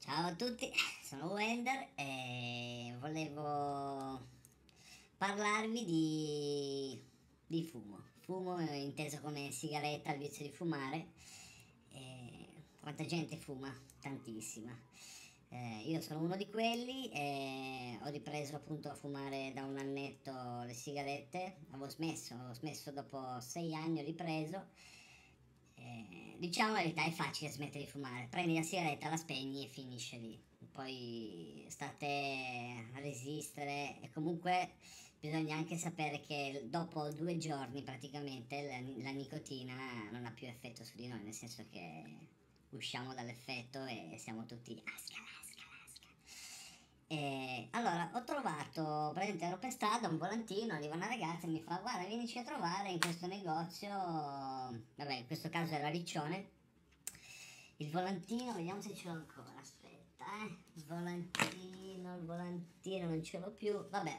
Ciao a tutti, sono Wender e volevo parlarvi di fumo. Fumo inteso come sigaretta, il vizio di fumare. Quanta gente fuma? Tantissima. Io sono uno di quelli e ho ripreso appunto a fumare da un annetto le sigarette. Avevo smesso dopo 6 anni, ho ripreso. Diciamo la verità, è facile smettere di fumare, prendi la sigaretta, la spegni e finisce lì. Poi state a resistere e comunque bisogna anche sapere che dopo 2 giorni praticamente la nicotina non ha più effetto su di noi, nel senso che usciamo dall'effetto e siamo tutti asca, asca, asca. E allora ho trovato, praticamente ero per strada, un volantino, arriva una ragazza e mi fa: guarda, vienici a trovare in questo negozio, vabbè, in questo caso era Riccione. Il volantino, vediamo se ce l'ho ancora, aspetta, il volantino non ce l'ho più, vabbè.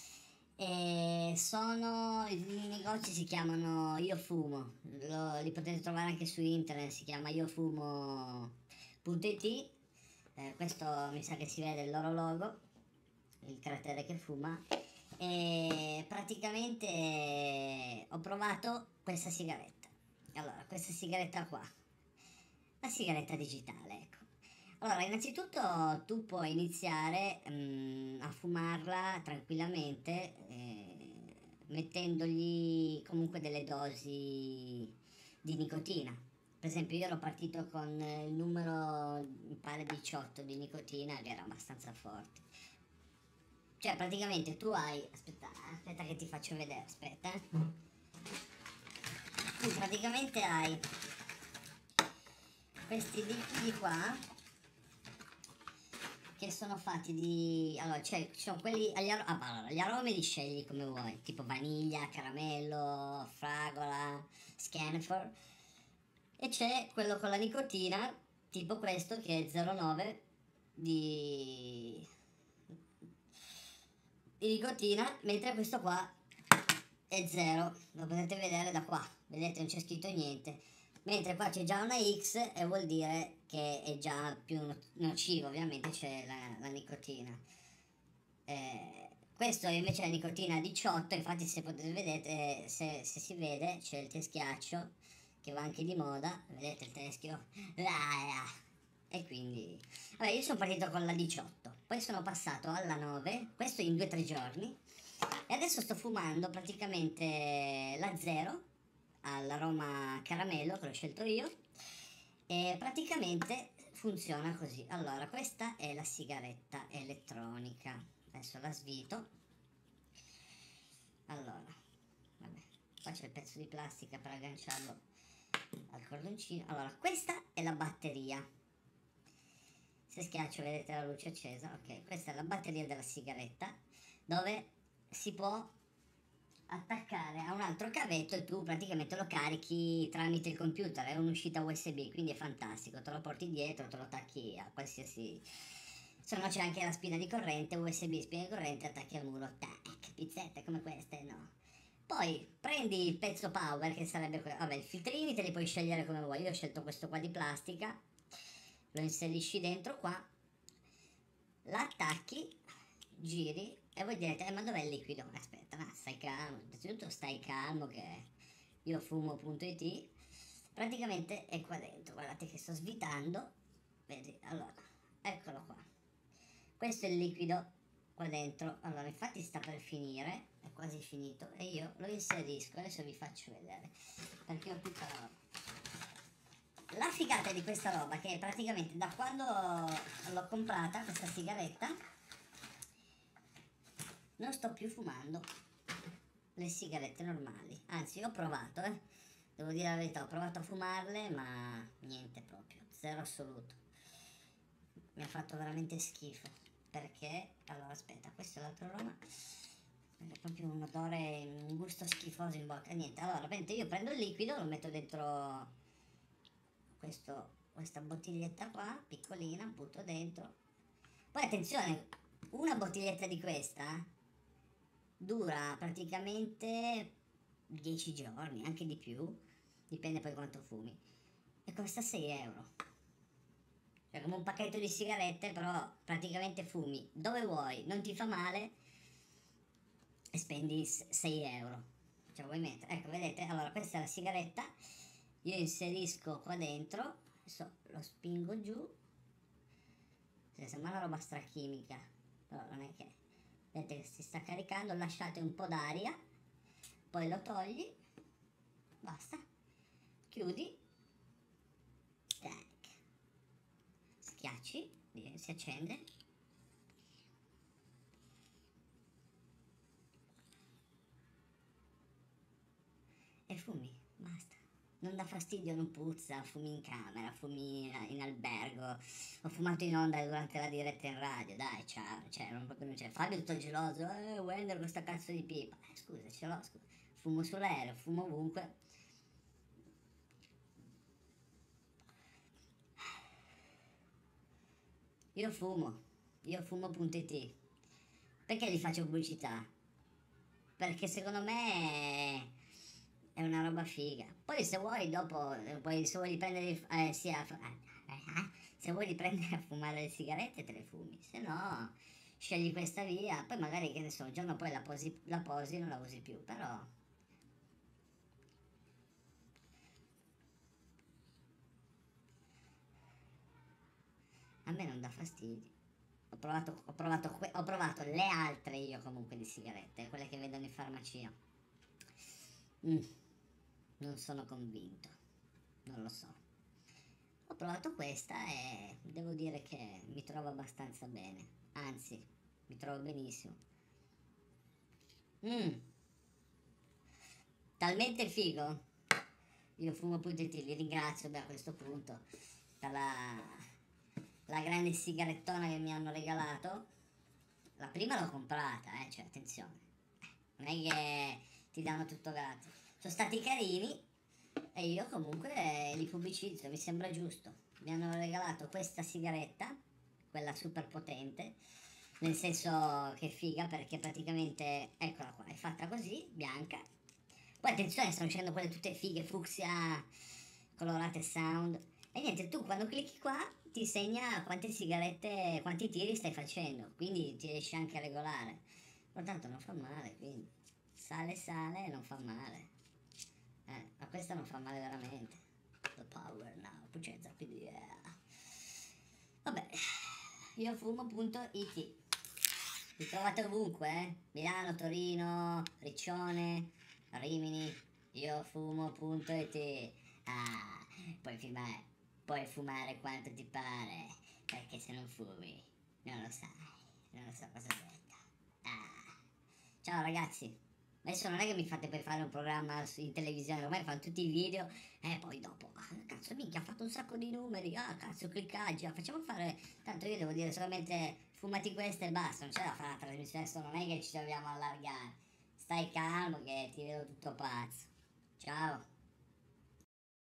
I negozi si chiamano Io Fumo, li potete trovare anche su internet, si chiama iofumo.it. Questo mi sa che si vede il loro logo, il carattere che fuma. E praticamente ho provato questa sigaretta. Allora, questa sigaretta qua, la sigaretta digitale, ecco. Allora, innanzitutto tu puoi iniziare a fumarla tranquillamente, mettendogli comunque delle dosi di nicotina. Per esempio, io ero partito con il numero, mi pare 18 di nicotina, che era abbastanza forte. Cioè, praticamente tu hai. Aspetta che ti faccio vedere, aspetta. Tu praticamente hai questi liquidi qua che sono fatti di. Allora, cioè, ci sono quelli allora, gli aromi li scegli come vuoi, tipo vaniglia, caramello, fragola, Scanfor. E c'è quello con la nicotina, tipo questo che è 0,9 di nicotina, mentre questo qua è 0, lo potete vedere da qua, vedete non c'è scritto niente, mentre qua c'è già una X e vuol dire che è già più nocivo, ovviamente c'è la nicotina. Questo invece è la nicotina 18, infatti se potete vedere, se si vede c'è il teschiaccio che va anche di moda, vedete il teschio? E quindi, vabbè, io sono partito con la 18, poi sono passato alla 9, questo in 2 o 3 giorni, e adesso sto fumando praticamente la 0 all'aroma caramello che l'ho scelto io, e praticamente funziona così. Allora, questa è la sigaretta elettronica, adesso la svito. Allora, vabbè, qua c'è il pezzo di plastica per agganciarlo al cordoncino. Allora, questa è la batteria. Se schiaccio vedete la luce accesa, ok, questa è la batteria della sigaretta, dove si può attaccare a un altro cavetto e tu praticamente lo carichi tramite il computer, è un'uscita USB, quindi è fantastico, te lo porti dietro, te lo attacchi a qualsiasi. Se no c'è anche la spina di corrente, USB, spina di corrente, attacchi al muro, tac, pizzette come queste, no. Poi prendi il pezzo power, che sarebbe vabbè, i filtrini te li puoi scegliere come vuoi, io ho scelto questo qua di plastica, lo inserisci dentro qua, l'attacchi, giri e voi direte: ma dov'è il liquido? Aspetta, ma stai calmo, innanzitutto stai calmo che io fumo.it, praticamente è qua dentro, guardate che sto svitando, vedi, allora, eccolo qua, questo è il liquido qua dentro. Allora, infatti sta per finire, è quasi finito, e io lo inserisco, adesso vi faccio vedere, perché ho tutta la roba. La figata di questa roba che praticamente da quando l'ho comprata, questa sigaretta, non sto più fumando le sigarette normali. Anzi, ho provato, devo dire la verità, ho provato a fumarle, ma niente proprio, zero assoluto. Mi ha fatto veramente schifo. Perché? Allora, aspetta, questo è l'altro aroma. È proprio un odore, un gusto schifoso in bocca. Niente, allora, io prendo il liquido, lo metto dentro questa bottiglietta qua, piccolina, butto dentro. Poi attenzione, una bottiglietta di questa dura praticamente 10 giorni, anche di più, dipende poi quanto fumi, e costa 6 euro. Cioè, come un pacchetto di sigarette, però praticamente fumi dove vuoi, non ti fa male e spendi 6 euro. Cioè vuoi mettere, ecco vedete, allora questa è la sigaretta, io inserisco qua dentro, adesso lo spingo giù, sembra una roba strachimica, però non è che, vedete che si sta caricando, lasciate un po' d'aria, poi lo togli, basta, chiudi, tac, schiacci, si accende. E fumi, basta. Non dà fastidio, non puzza, fumi in camera, fumi in albergo. Ho fumato in onda durante la diretta in radio, dai, ciao. Cioè, non proprio non c'è. Fabio tutto geloso, Wender questa cazzo di pipa. Scusa, ce l'ho, scusa. Fumo sull'aereo, fumo ovunque. Io fumo.it. Perché gli faccio pubblicità? Perché secondo me è una roba figa. Poi se vuoi dopo, poi se vuoi riprendere, se vuoi riprendere a fumare le sigarette te le fumi, se no scegli questa via, poi magari che ne so, un giorno poi la posi non la usi più, però a me non dà fastidio. Ho provato le altre io comunque di sigarette, quelle che vedono in farmacia. Mm, non sono convinto, non lo so. Ho provato questa e devo dire che mi trovo abbastanza bene, anzi, mi trovo benissimo. Mm, talmente figo. Io fumo.it, li ringrazio a questo punto per la grande sigarettona che mi hanno regalato. La prima l'ho comprata, cioè attenzione, non è che ti danno tutto gratis. Sono stati carini e io comunque li pubblicizzo, mi sembra giusto. Mi hanno regalato questa sigaretta, quella super potente, nel senso che è figa perché praticamente, eccola qua, è fatta così, bianca. Poi attenzione, stanno uscendo quelle tutte fighe, fucsia, colorate sound. E niente, tu quando clicchi qua ti segna quante sigarette, quanti tiri stai facendo, quindi ti riesci anche a regolare. Pertanto non fa male, quindi sale e non fa male. Ma questa non fa male veramente. The power now, potenza PDA. Vabbè, io fumo.it. Vi trovate ovunque, Milano, Torino, Riccione, Rimini. Io fumo.it. Ah, puoi fumare quanto ti pare, perché se non fumi non lo sai, non lo so cosa aspetta. Ah. Ciao ragazzi. Adesso non è che mi fate poi fare un programma in televisione, ormai fanno tutti i video e poi dopo, cazzo minchia, ha fatto un sacco di numeri, cazzo cliccaggi, facciamo fare, tanto io devo dire solamente fumati queste e basta, non c'è da fare la trasmissione, adesso non è che ci dobbiamo allargare, stai calmo che ti vedo tutto pazzo, ciao.